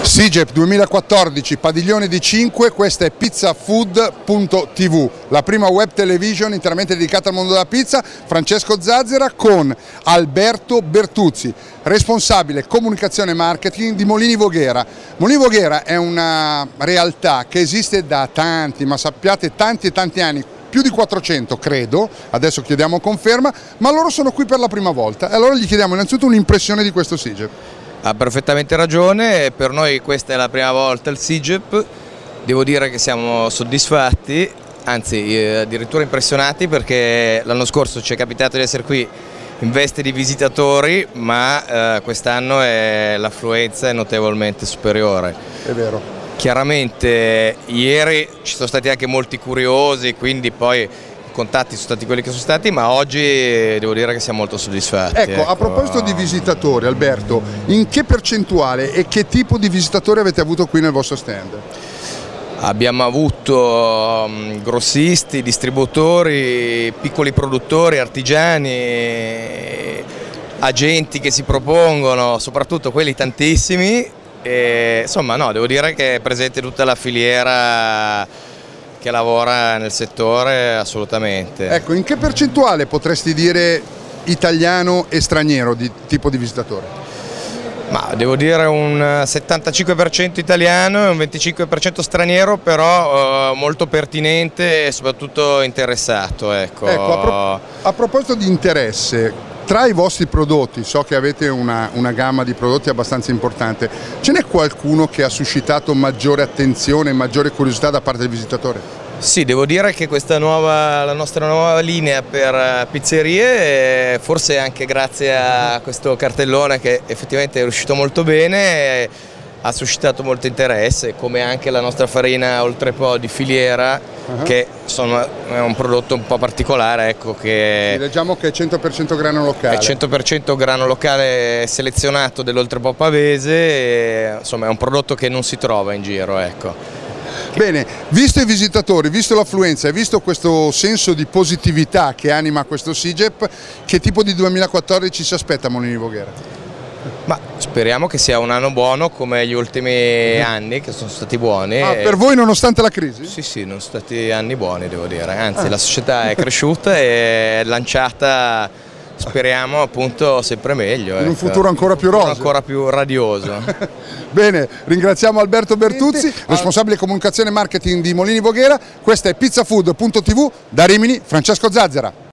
SIGEP 2014, padiglione di 5, questa è pizzafood.tv, la prima web television interamente dedicata al mondo della pizza. Francesco Zazzera con Alberto Bertuzzi, responsabile comunicazione e marketing di Molini Voghera. Molini Voghera è una realtà che esiste da tanti, ma sappiate tanti e tanti anni, più di 400 credo, adesso chiediamo conferma, ma loro sono qui per la prima volta e allora gli chiediamo innanzitutto un'impressione di questo SIGEP. Ha perfettamente ragione, per noi questa è la prima volta al SIGEP, devo dire che siamo soddisfatti, anzi addirittura impressionati, perché l'anno scorso ci è capitato di essere qui in veste di visitatori, ma quest'anno l'affluenza è notevolmente superiore. È vero. Chiaramente ieri ci sono stati anche molti curiosi, quindi poi i contatti sono stati quelli che sono stati, ma oggi devo dire che siamo molto soddisfatti. Ecco, a proposito di visitatori, Alberto, in che percentuale e che tipo di visitatori avete avuto qui nel vostro stand? Abbiamo avuto grossisti, distributori, piccoli produttori, artigiani, agenti che si propongono, soprattutto quelli tantissimi. E, insomma, no, devo dire che è presente tutta la filiera che lavora nel settore, assolutamente. Ecco, in che percentuale potresti dire italiano e straniero di tipo di visitatore? Ma devo dire un 75% italiano e un 25% straniero, però molto pertinente e soprattutto interessato. Ecco, a proposito di interesse, tra i vostri prodotti, so che avete una gamma di prodotti abbastanza importante, ce n'è qualcuno che ha suscitato maggiore attenzione e maggiore curiosità da parte del visitatore? Sì, devo dire che la nostra nuova linea per pizzerie, forse anche grazie a questo cartellone che effettivamente è riuscito molto bene, ha suscitato molto interesse, come anche la nostra farina Oltrepo di filiera, che insomma è un prodotto un po' particolare, ecco, che leggiamo che è 100% grano locale. È 100% grano locale selezionato dell'Oltrepo pavese, e, insomma è un prodotto che non si trova in giro, ecco. Bene, visto i visitatori, visto l'affluenza e visto questo senso di positività che anima questo SIGEP, che tipo di 2014 si aspetta a Molini Voghera? Ma speriamo che sia un anno buono come gli ultimi anni, che sono stati buoni. Per voi nonostante la crisi? Sì, sì, sono stati anni buoni, devo dire, anzi la società è cresciuta e è lanciata, speriamo appunto sempre meglio. In un futuro ancora più roseo. Ancora più radioso. Bene, ringraziamo Alberto Bertuzzi, responsabile comunicazione e marketing di Molini Voghera. Questa è pizzafood.tv, da Rimini Francesco Zazzera.